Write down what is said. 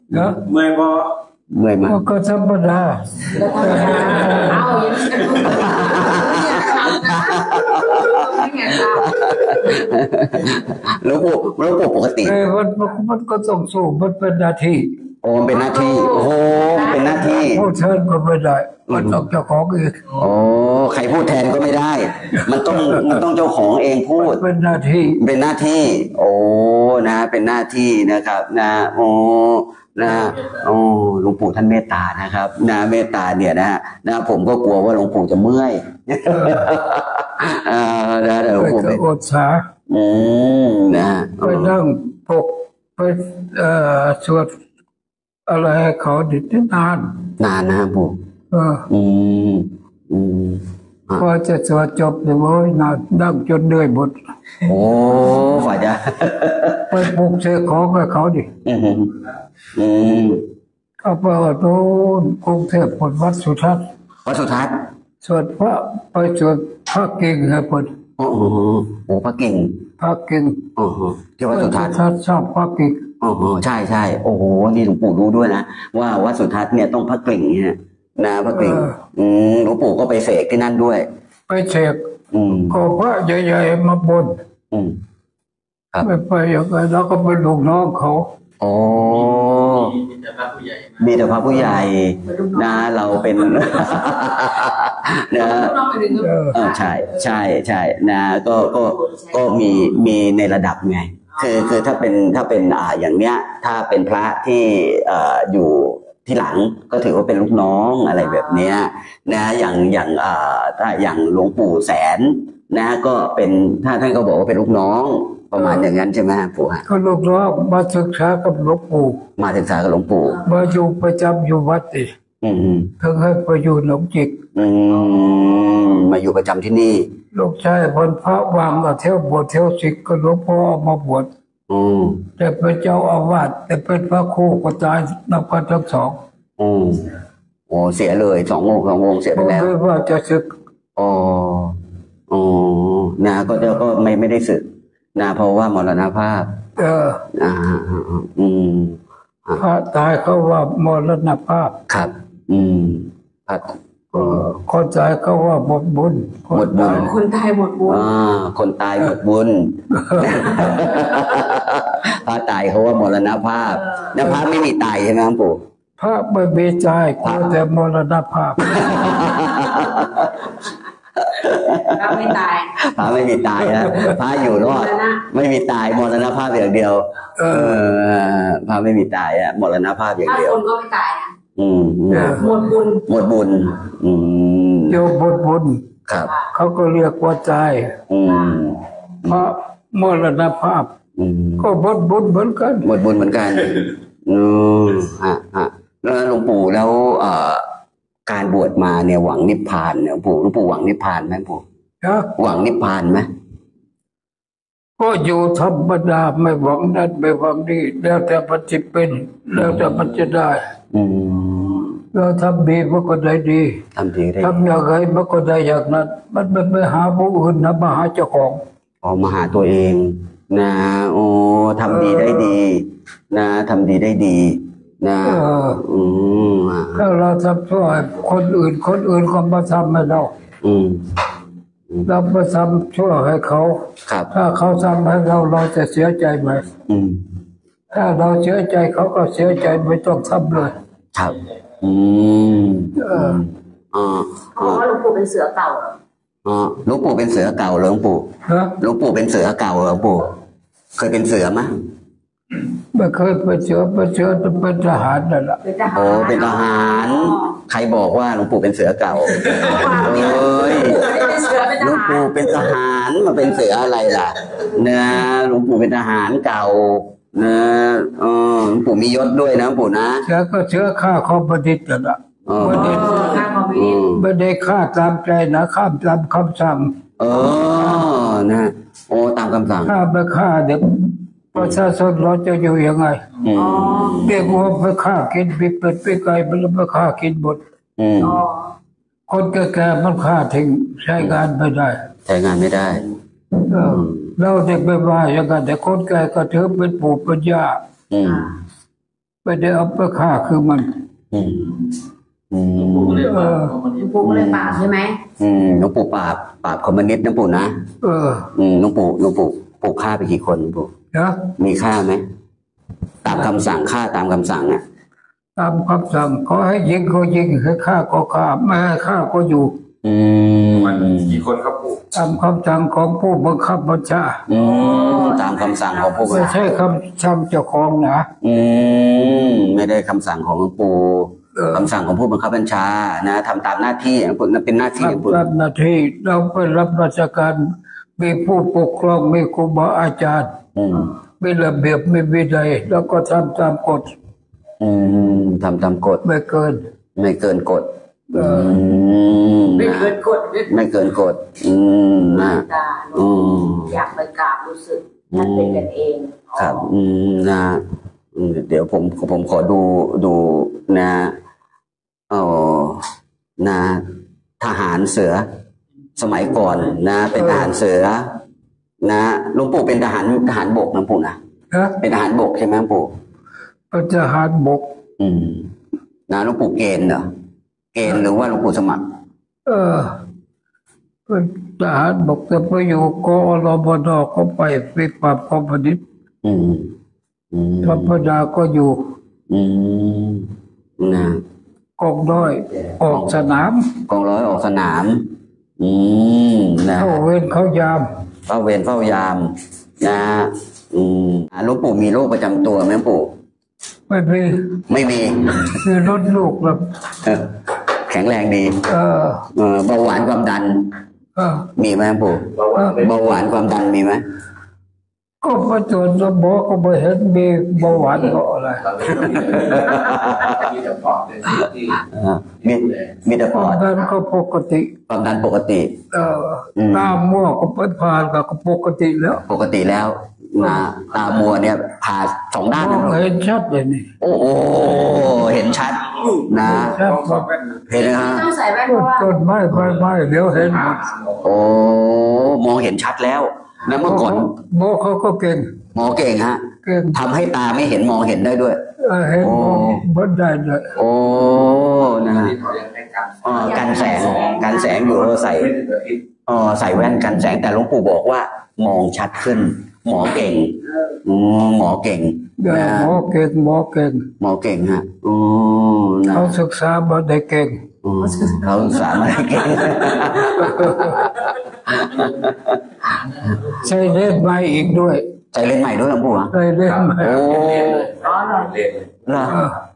นะเมื่อยบ่เมื่อยมั้ยก็ธรรมดาเอาอย่างนี้หลวงปู่ปกติมันก็ต้องสู้มันเป็นหน้าที่โอ้เป็นหน้าที่โอ้โหเป็นหน้าที่พูดแทนก็ไม่ได้มันต้องเจ้าของเองโอ้ใครพูดแทนก็ไม่ได้มันต้องเจ้าของเองพูดเป็นหน้าที่โอ้นะเป็นหน้าที่นะครับนะโอ้นะโอ้หลวงปู่ท่านเมตตานะครับนะเมตตาเนี่ยนะผมก็กลัวว่าหลวงปู่จะเมื่อยนะหลวงปู่ไปอดสานะไปนั่งพกไปสวดอะไรเขาดินานนะปู่พอจะสวดจบเลยโว้ยนั่งจนเหนื่อยหมดโอ้ฝ่ายจะไปปลุกเสกของกับเขาดิเขาไปโน่นกรุงเทพผลวัดสุทัศน์สวดพระไปสวดพระเก่งให้ผลโอ้พระเก่งที่วัดสุทัศน์ชอบพระเก่งใช่โอ้โหนี่หลวงปู่รู้ด้วยนะว่าวัดสุทัศน์เนี่ยต้องพระเก่งเนี่ยนะพระเก่งหลวงปู่ก็ไปเสกที่นั่นด้วยไปเสกก็พระใหญ่ๆมาบนไปอย่างไรแล้วก็เป็นลูกน้องเขามีแต่พระผู้ใหญ่นะเราเป็นนะใช่นะก็มีในระดับไงคือถ้าเป็นอย่างเนี้ยถ้าเป็นพระที่อยู่ที่หลังก็ถือว่าเป็นลูกน้องอะไรแบบเนี้ยนะอย่างถ้าอย่างหลวงปู่แสนนะก็เป็นท่านก็บอกว่าเป็นลูกน้องประมาณอย่างนั้นใช่ไหมปู่ฮะก็ลูกน้องมาศึกษากับหลวงปู่มาอยู่ประจำอยู่วัดดิถึงให้ไปอยู่หนองจิกมาอยู่ประจำที่นี่ลูกชายคนพระวางก็เที่ยวบวชเที่ยวศิกก็หลวงพ่อมาบวชแต่เป็นเจ้าอาวาสแต่เป็นพระครูก็ตายนับกันทั้งสองโอ้เสียเลยสององค์เสียไปแล้วว่าจะศึกนะก็ไม่ได้ศึกนะเพราะว่ามรณภาพพระตายเขาว่ามรณภาพครับคนตายเขาว่าหมดบุญคนตายหมดบุญคนตายหมดบุญพระตายเขาว่ามรณภาพนะพระไม่มีตายใช่ไหมครับปู่พระไม่มีตายแต่มรณภาพพระไม่ตายนะพระอยู่รอดไม่มีตายมรณภาพอย่างเดียวพระไม่มีตายมรณภาพอย่างเดียวคนก็ไม่ตายนะหมดบุญโยมหมดบุญครับเขาก็เรียกว่าตายเพราะมรณภาพก็หมดบุญเหมือนกันแล้วหลวงปู่แล้วการบวชมาเนี่ยหวังนิพพานเนี่ยหลวงปู่หวังนิพพานไหมปู่หวังนิพพานไหมก็อยู่ธรรมดาไม่หวังนั้นไม่หวังนี้แล้วแต่มันจะเป็นแล้วแต่มันจะได้เราทำดีมันก็ได้ดีทำอย่างไรมันก็ได้อย่างนั้นมันไม่หาผู้อื่นนะมาหาเจ้าของมาหาตัวเองนะทำดีได้ดีนะทำดีได้ดีนะถ้าเราทำชั่วคนอื่นก็มาทำให้เราไปทำชั่วให้เขาถ้าเขาทำให้เราจะเสียใจไหมถ้าเราเสียใจเขาก็เสียใจไม่ต้องทำเลยครับเพราะว่าหลวงปู่เป็นเสือเก่าหลวงปู่เป็นเสือเก่าหลวงปู่เป็นเสือเก่าหลวงปู่เคยเป็นเสือไหมไม่เคยเป็นเสือเป็นทหารนั่นแหละเป็นทหารใครบอกว่าหลวงปู่เป็นเสือเก่าหลวงปู่เป็นทหารมาเป็นเสืออะไรล่ะเนี่ยหลวงปู่เป็นทหารเก่านะหลวงปู่มียศด้วยนะหลวงปู่นะเสือก็เสือฆ่าคอมบัณฑิตนั่นแหละไม่ได้ฆ่าตามใจนะฆ่าตามคำสั่งนะตามคำสั่งฆ่าไปฆ่าเด็กประชาชนเราจะอยู่ยังไงเด็กวัวไปฆ่ากินปีเป็ดปีไก่มันไปฆ่ากินหมดคนแก่ๆมันฆ่าทิ้งใช้งานไม่ได้เราเด็กไม่ว่าอย่างนั้นแต่คนแก่ก็ถือเป็นปู่เป็นย่าไม่ได้เอาไปฆ่าคือมันอืมอืมหลวงปู่ก็เลยปราบใช่ไหมหลวงปู่ปราบคอมมิวนิสต์หลวงปู่นะหลวงปู่ฆ่าไปกี่คนหลวงปู่นะมีฆ่าไหมตามคำสั่งฆ่าตามคำสั่งอ่ะตามคำสั่งเขาให้ยิงก็ยิงให้ฆ่าก็ฆ่าไม่ให้ฆ่าก็อยู่มันกี่คนครับปู่ตามคำสั่งของผู้บังคับบัญชาตามคำสั่งของผู้บังไม่คับใช่คำสั่งเจ้าของนะไม่ได้คำสั่งของหลวงปู่คำสั่งของผู้บังคับบัญชานะทำตามหน้าที่อย่างคุณนั่นเป็นหน้าที่ของคุณรับหน้าที่เราไปรับราชการมีผู้ปกครองมีครูบาอาจารย์มีระเบียบมีวินัยแล้วก็ทำตามกฎทำตามกฎไม่เกินไม่เกินกฎไม่เกินกฎไม่เกินกฎนะตาอยากไปกราบรู้สึกท่านเป็นกันเองครับนะเดี๋ยวผมขอดูนะนะทหารเสือ สมัยก่อนนะเป็นทหารเสือนะหลวงปู่เป็นทหารบกนะหลวงปู่นะเป็นทหารบกใช่ไหมหลวงปู่เป็นทหารบกนะหลวงปู่เกณฑ์เหรอเกณฑ์หรือว่าหลวงปู่สมัครเป็นทหารบกแต่ไปอยู่กอรบนก็ไปปราบคอมมิวนิสต์ธรรมดาก็อยู่นะกองน้อยออกสนามกองร้อยออกสนามนะเข้าเวรเข้ายามเฝ้าเวรเฝ้ายามนะหลวงปู่มีโรคประจำตัวไหมหลวงปู่ไม่มีคือลดลูกแบบแข็งแรงดีเบาหวานความดันมีไหมหลวงปู่เบาหวานความดันมีไหมก็มาตรวจแล้วบอกก็ไม่เห็นมีเบาหวานก็อะไรมีแต่ปอดเลยที่มีแต่คปอวามดดันก็ปกติความดันปกติตามั่วก็ไปผ่านก็ปกติแล้วปกติแล้วนะตามัวเนี่ยผ่าสองด้านมองเห็นชัดเลยนี่โอ้โหเห็นชัดนะชัดต้องแบสอบบ แว่นเห็นนะฮะต้องใส่แว่นเพราะว่าต้นไม้ใบไม้เดี๋ยวเห็นหมดโอ้มองเห็นชัดแล้วนะเมื่อก่อนโมเขาก็เก่งหมอเก่งฮะเก่งทำให้ตาไม่เห็นมองเห็นได้ด้วยเห็นมองบนได้เลยโอ้นะฮะที่เขายังให้การกันแสงอยู่ใส่ไม่ถึงอาทิตย์ใส่แว่นกันแสงแต่หลวงปู่บอกว่ามองชัดขึ้น หมอเก่งหมอเก่งนะหมอเก่งหมอเก่งหมอเก่งฮะนะเขาศึกษามาได้เก่งเขาสามารถเก่งใช้เล่นไม้อีกด้วยใจเล่นใหม่ด้วยหลวงปู่ฮะใช้เล่นไม้โอ้เรียนเลยเหรอ